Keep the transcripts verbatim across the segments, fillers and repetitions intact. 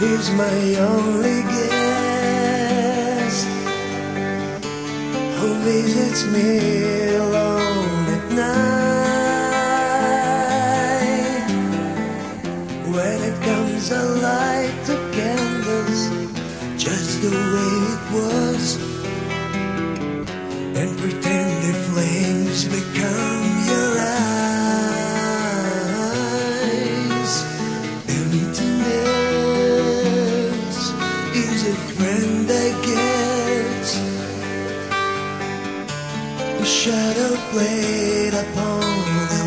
She's my only guest who visits me alone at night. When it comes, I light the candles just the way it was, and pretend the flames become your eyes. Emptiness is a friend I get, a shadow played upon the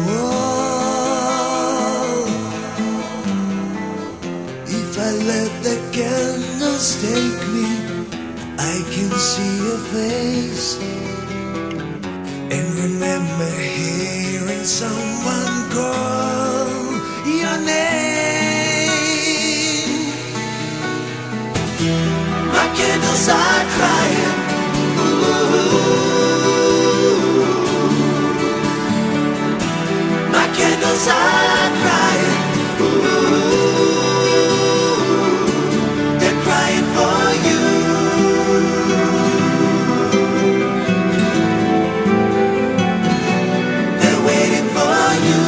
wall. If I let the candles take me, I can see your face and remember hearing someone call your name. My candles are crying. Ooh. My candles are crying. Ooh. They're crying for you. They're waiting for you.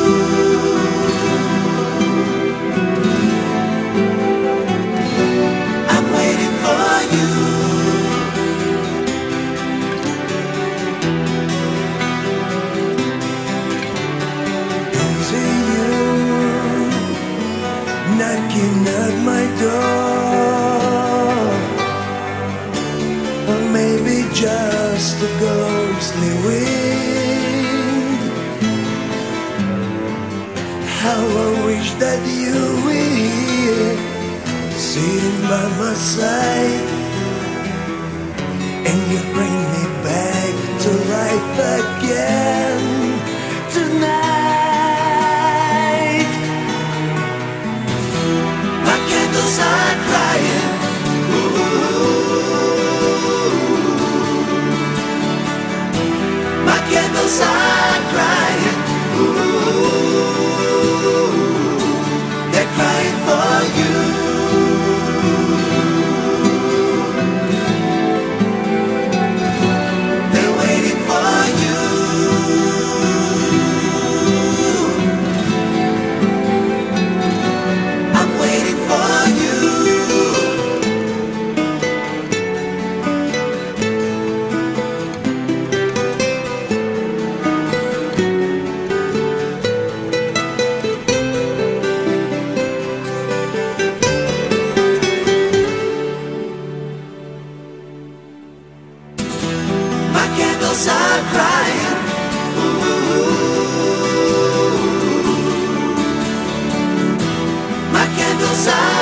I'm waiting for you. Is it you knocking at my door? Or maybe just a ghostly wind? How I wish that you were here, sitting by my side, and you bring me back to life again tonight. My candles are crying. Ooh. My candles are crying. Ooh. They're crying for you. They're waiting for you. I'm waiting for you. My candles are crying. Ooh. My candles are